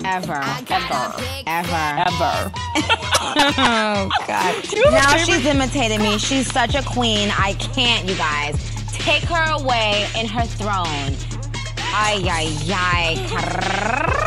Ever. Oh, God. Now she's imitating me. She's such a queen. I can't, you guys. Take her away in her throne. Ay, ay, ay.